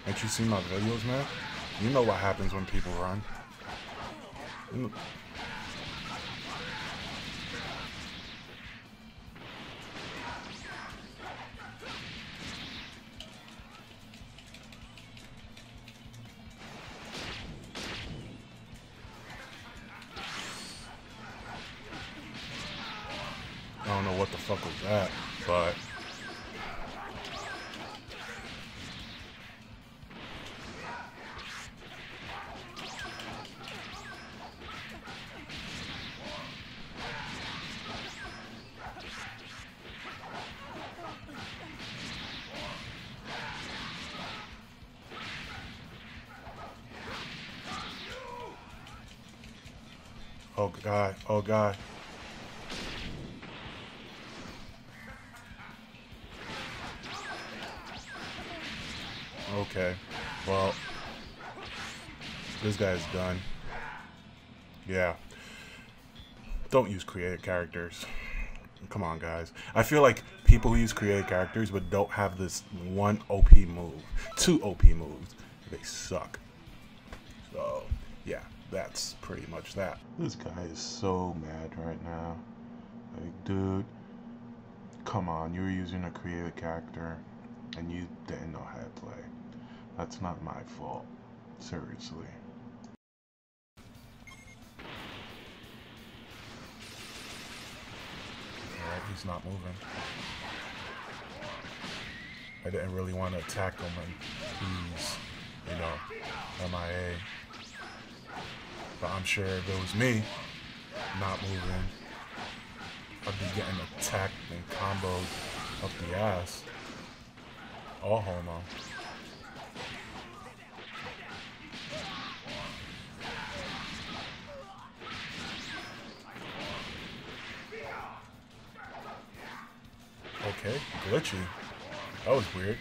Ain't you seen my videos, man? You know what happens when people run. I don't know what the fuck was that, but oh god, oh god. Okay, well, this guy's done. Yeah. Don't use created characters. Come on, guys. I feel like people who use created characters but don't have this one OP move, two OP moves, they suck. So, yeah, that's pretty much that. This guy is so mad right now. Like, dude, come on, you were using a created character and you didn't know how to play. That's not my fault. Seriously. Alright, he's not moving. I didn't really want to attack him when he's, you know, MIA. But I'm sure if it was me, not moving, I'd be getting attacked and comboed up the ass. All homo. Okay, glitchy. That was weird.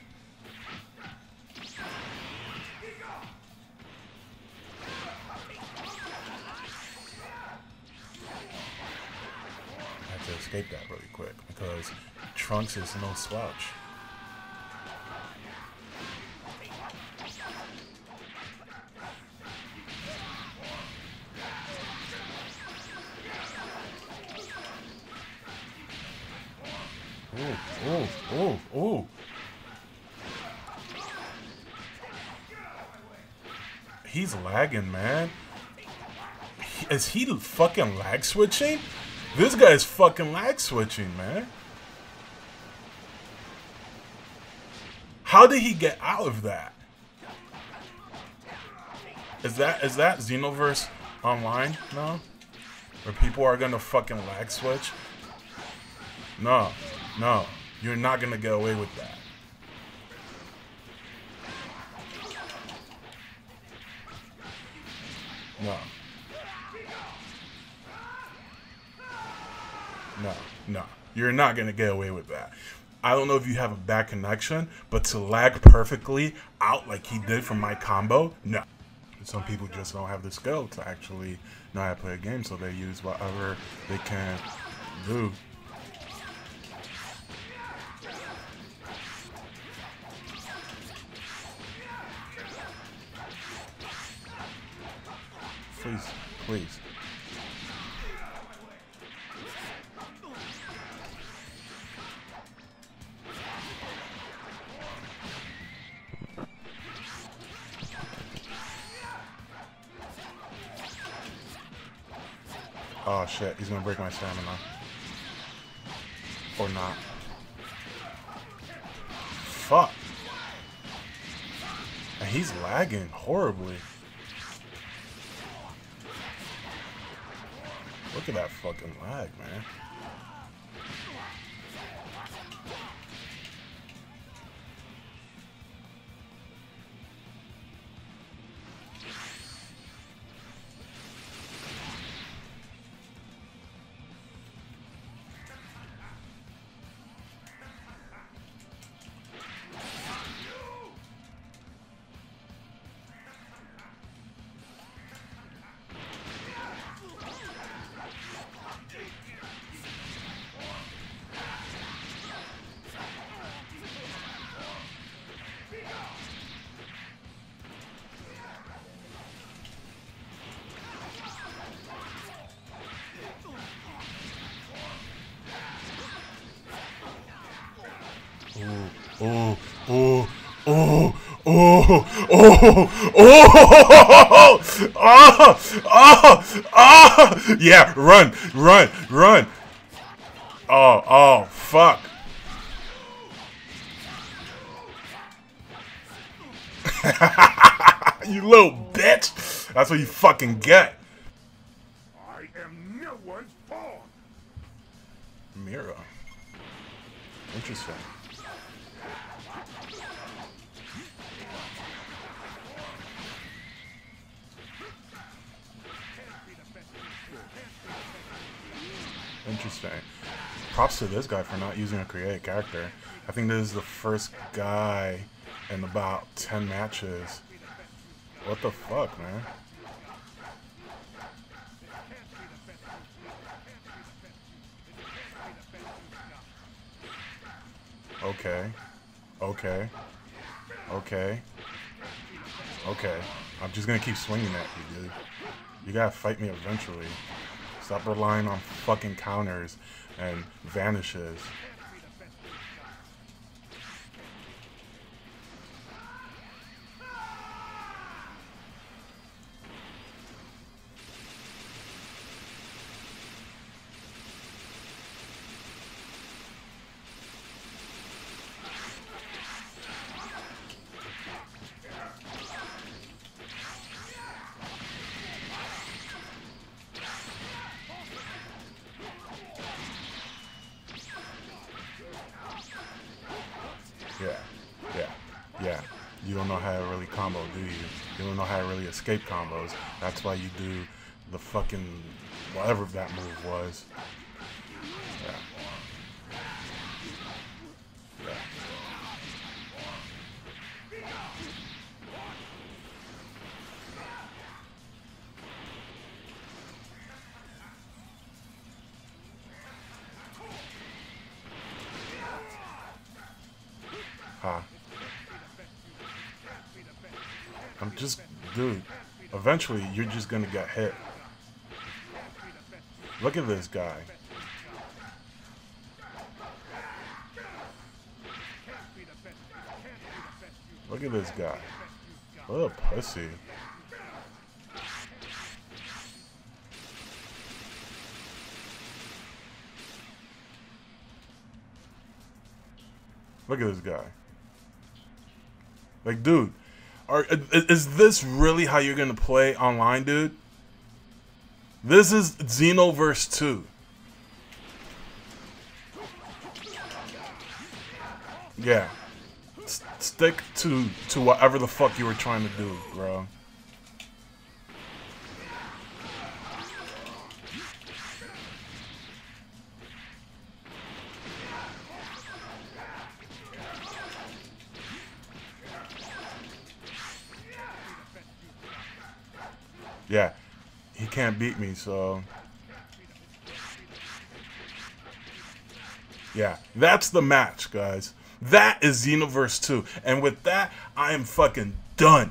I had to escape that really quick because Trunks is no slouch. Ooh. He's lagging, man. Is he fucking lag switching? This guy's fucking lag switching, man. How did he get out of that? Is that Xenoverse Online now? Where people are gonna fucking lag switch? No. You're not gonna get away with that. No. You're not gonna get away with that. I don't know if you have a bad connection, but to lag perfectly out like he did from my combo, no. Some people just don't have the skill to actually know how to play a game, so they use whatever they can do. Please. Oh shit, he's gonna break my stamina. Or not. Fuck. And he's lagging horribly. Look at that fucking lag, man. Oh, oh, oh, oh, oh, oh, oh, oh, oh, yeah, run, run, run. Oh, oh, fuck. You little bitch. That's what you fucking get. I am no one's pawn. Mira. Interesting. Interesting. Props to this guy for not using a created character. I think this is the first guy in about 10 matches. What the fuck, man? Okay. Okay. Okay. Okay. I'm just gonna keep swinging at you, dude. You gotta fight me eventually. Stop relying on fucking counters and vanishes. Yeah, yeah, yeah. You don't know how to really combo, do you? You don't know how to really escape combos. That's why you do the fucking whatever that move was. Yeah. Yeah. Ha. I'm just, dude, eventually you're just gonna get hit. Look at this guy. Look at this guy. What a pussy. Look at this guy. Like, dude, is this really how you're gonna play online, dude? This is Xenoverse 2. Yeah. Stick to whatever the fuck you were trying to do, bro. Yeah, he can't beat me, so... Yeah, that's the match, guys. That is Xenoverse 2. And with that, I am fucking done.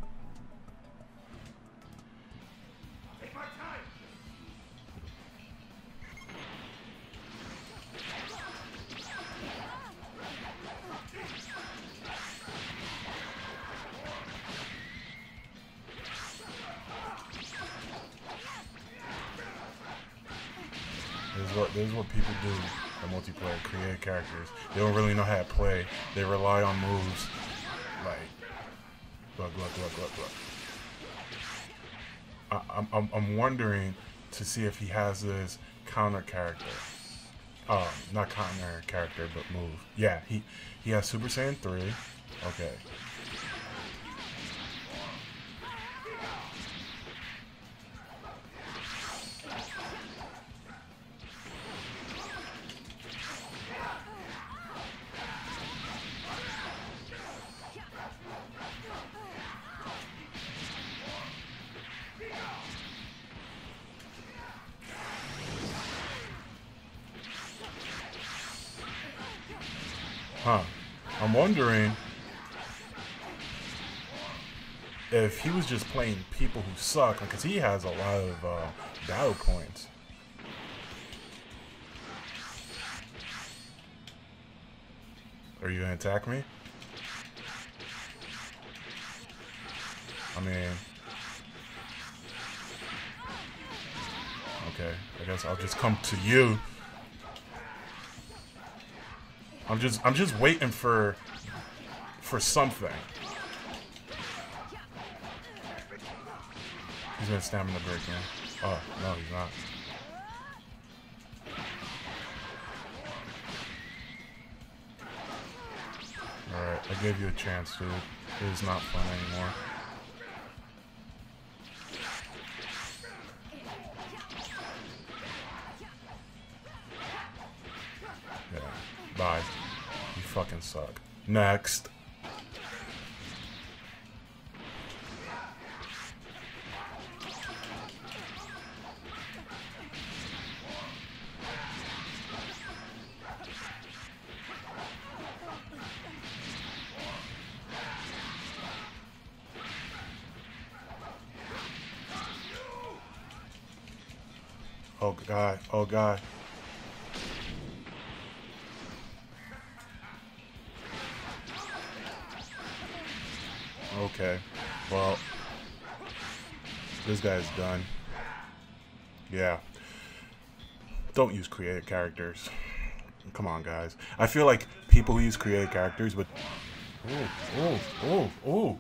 This is what people do in multiplayer, create characters. They don't really know how to play. They rely on moves. Like, look. I'm wondering to see if he has this counter character. Not counter character, but move. Yeah, he has Super Saiyan 3. Okay. Huh. I'm wondering if he was just playing people who suck, because he has a lot of battle points. Are you gonna attack me? I mean, okay, I guess I'll just come to you. I'm just waiting for something. He's gonna stamina break me. Oh, no, he's not. Alright, I gave you a chance, dude. It is not fun anymore. Yeah, bye. You fucking suck. Next. Oh god, oh god. Okay, well, this guy's done. Yeah. Don't use created characters. Come on, guys. I feel like people who use created characters would... Ooh.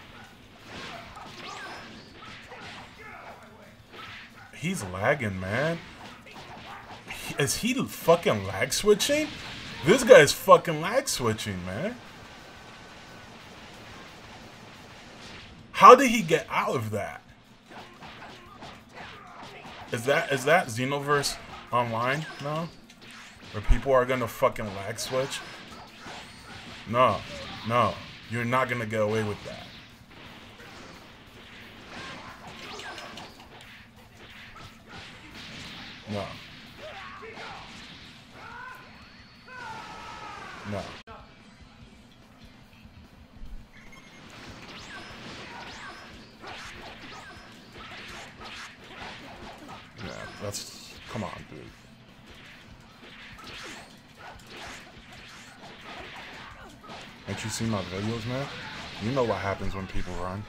He's lagging, man. Is he fucking lag switching? This guy's fucking lag switching, man. How did he get out of that? Is that Xenoverse Online now? Where people are gonna fucking lag switch? No. You're not gonna get away with that. No. Yeah, that's... Come on, dude. Ain't you seen my videos, man? You know what happens when people run.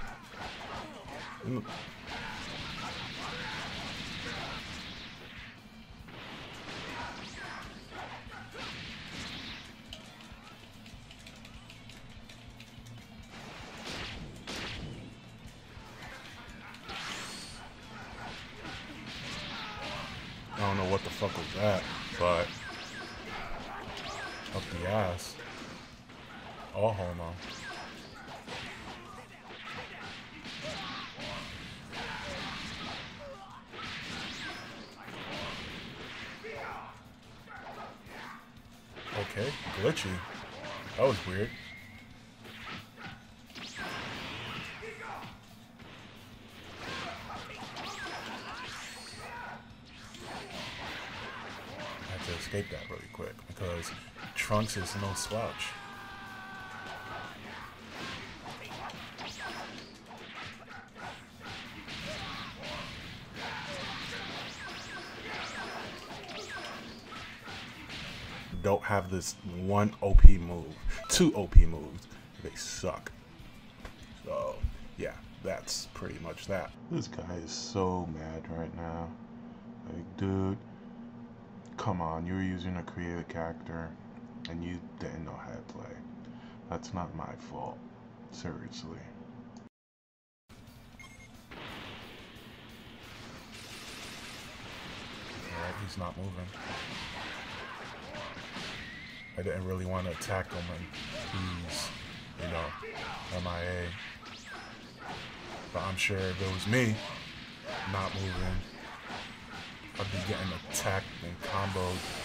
I don't know what the fuck was that, but up the ass. All homo. Okay, glitchy. That was weird. I had to escape that really quick because Trunks is no slouch. Don't have this one OP move. 2 OP moves. They suck. So, yeah, that's pretty much that. This guy is so mad right now. Like, dude, come on, you were using a creative character and you didn't know how to play. That's not my fault. Seriously. Alright, he's not moving. I didn't really want to attack him when he's, you know, MIA. But I'm sure if it was me, not moving, I'd be getting attacked and comboed.